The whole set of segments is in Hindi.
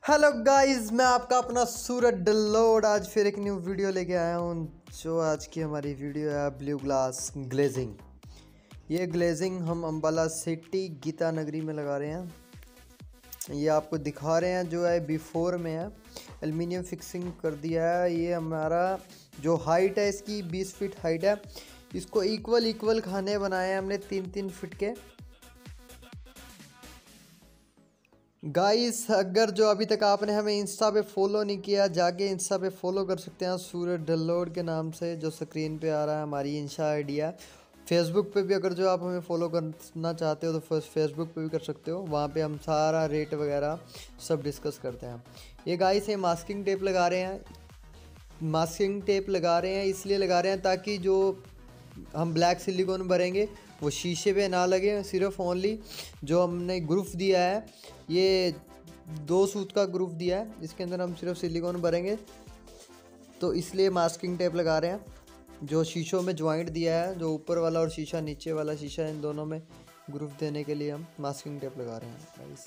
हेलो गाइस, मैं आपका अपना सूरज डल्लोड आज फिर एक न्यू वीडियो लेके आया हूँ। जो आज की हमारी वीडियो है ब्लू ग्लास ग्लेजिंग। ये ग्लेजिंग हम अम्बाला सिटी गीता नगरी में लगा रहे हैं। ये आपको दिखा रहे हैं, जो है बिफोर में है एल्युमिनियम फिक्सिंग कर दिया है। ये हमारा जो हाइट है इसकी 20 फीट हाइट है। इसको इक्वल खाने बनाए हैं हमने 3-3 फीट के। गाइस, अगर जो अभी तक आपने हमें इंस्टा पे फॉलो नहीं किया, जाके इंस्टा पे फॉलो कर सकते हैं सूरज डल्लोड के नाम से, जो स्क्रीन पे आ रहा है हमारी इंस्टा आईडी है। फेसबुक पे भी अगर जो आप हमें फॉलो करना चाहते हो तो फेसबुक पे भी कर सकते हो। वहाँ पे हम सारा रेट वगैरह सब डिस्कस करते हैं। ये गाइस ये मास्किंग टेप लगा रहे हैं। मास्किंग टेप लगा रहे हैं इसलिए लगा रहे हैं ताकि जो हम ब्लैक सिलिकॉन भरेंगे वो शीशे पे ना लगे। सिर्फ ओनली जो हमने ग्रुप दिया है, ये 2 सूत का ग्रुप दिया है, इसके अंदर हम सिर्फ सिलिकॉन भरेंगे, तो इसलिए मास्किंग टेप लगा रहे हैं। जो शीशों में ज्वाइंट दिया है, जो ऊपर वाला और शीशा नीचे वाला शीशा, इन दोनों में ग्रुप देने के लिए हम मास्किंग टेप लगा रहे हैं।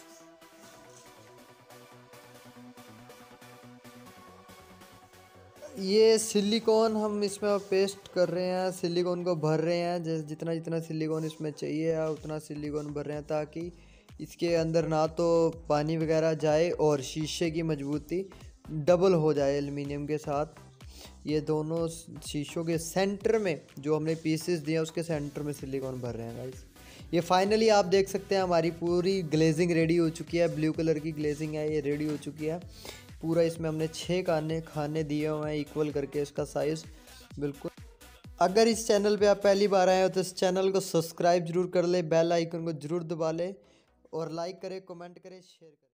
ये सिलिकॉन हम इसमें पेस्ट कर रहे हैं, सिलिकॉन को भर रहे हैं। जैसे जितना जितना सिलिकॉन इसमें चाहिए उतना सिलिकॉन भर रहे हैं, ताकि इसके अंदर ना तो पानी वगैरह जाए और शीशे की मजबूती डबल हो जाए एल्युमिनियम के साथ। ये दोनों शीशों के सेंटर में जो हमने पीसेस दिए उसके सेंटर में सिलिकॉन भर रहे हैं गाइस। ये फाइनली आप देख सकते हैं हमारी पूरी ग्लेजिंग रेडी हो चुकी है। ब्लू कलर की ग्लेजिंग है, ये रेडी हो चुकी है पूरा। इसमें हमने 6 खाने दिए हुए हैं इक्वल करके, इसका साइज़ बिल्कुल। अगर इस चैनल पे आप पहली बार आए हो तो इस चैनल को सब्सक्राइब जरूर कर ले, बेल आइकन को जरूर दबा ले और लाइक करें, कमेंट करें, शेयर करें।